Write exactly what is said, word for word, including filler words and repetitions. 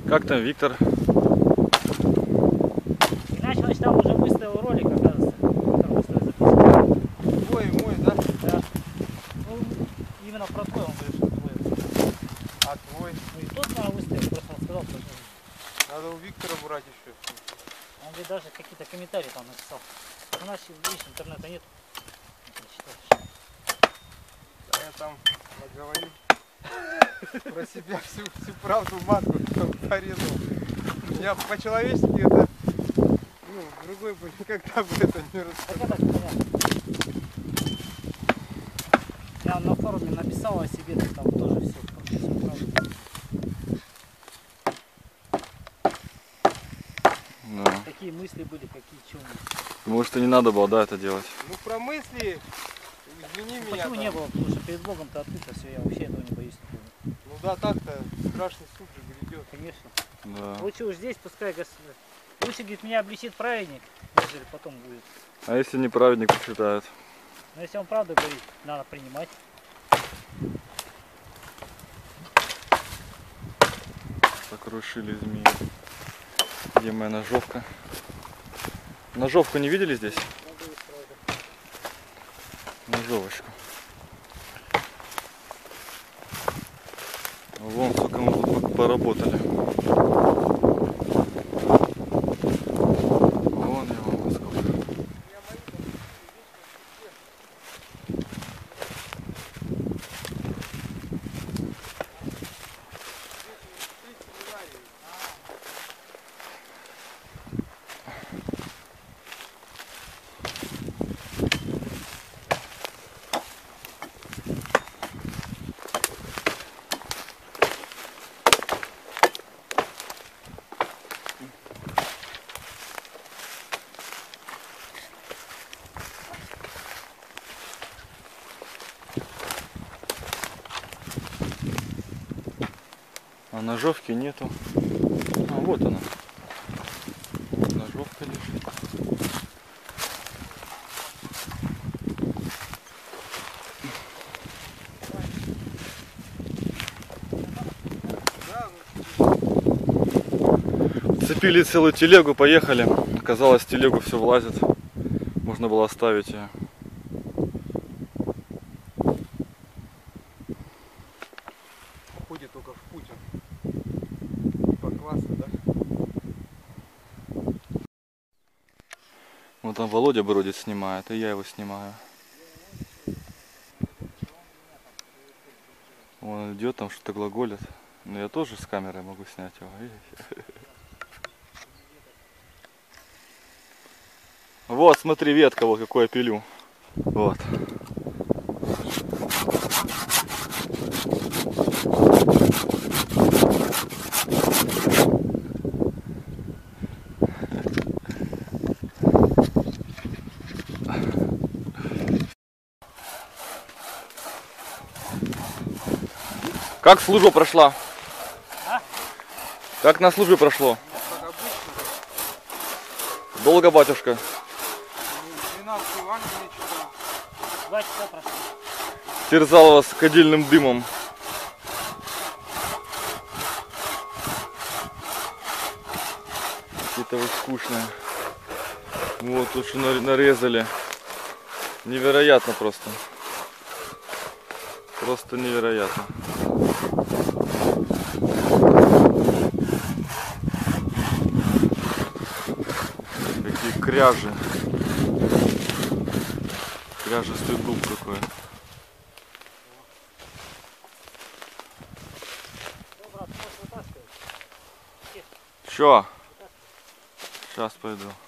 Как там Виктор? Иначе, значит, там уже выставил ролик, оказывается. Виктор выставил записывал. Твой, мой, да? Да. Ну, именно про твой он говорит, что твой. А твой? Ну и тот, наверное, выставил, просто он сказал, что... Надо у Виктора брать еще. Он говорит, даже какие-то комментарии там написал. У нас, видишь, интернета нет. Да я там наговорил про себя всю, всю правду матку порезал. Я по-человечески это, ну, другой бы никогда бы это не рассказал. Так это понятно. Я на форуме написал о себе, так там тоже все, все правда. Да. Какие мысли были, какие чего. Может, и не надо было, да, это делать? Ну про мысли, извини Ну, меня. почему там. не было? Потому что перед Богом-то открыто все, я вообще этого не боюсь. Ну да, так-то страшный суд же грядет. Конечно. Да. Лучше уж здесь, пускай Господь. Лучше, говорит, меня обличит праведник, нежели потом будет. А если неправедник посчитает? Но если он правду говорит, надо принимать. Покрушили змеи. Где моя ножовка? Ножовку не видели здесь? Ножовочку. Вон сколько мы тут поработали. Вон его сколько. А ножовки нету. А вот она. Вот ножовка лежит. Цепили целую телегу, поехали. Оказалось, в телегу все влазит. Можно было оставить ее. Ходит только в путь. По классу, да? Вот там Володя бродит, снимает, и я его снимаю. Он идет, там что-то глаголит. Но я тоже с камерой могу снять его. Вот, смотри, ветка, вот какую я пилю. Вот. Как служба прошла? А? Как на службе прошло? Как обычно. Долго, батюшка? двенадцать Евангелий читал. Два часа прошло. Терзал вас кадильным дымом. Какие-то вы скучные. Вот тут что нарезали. Невероятно просто. Просто невероятно. Какие кряжи. Кряжестый дуб какой. Чё? Сейчас пойду.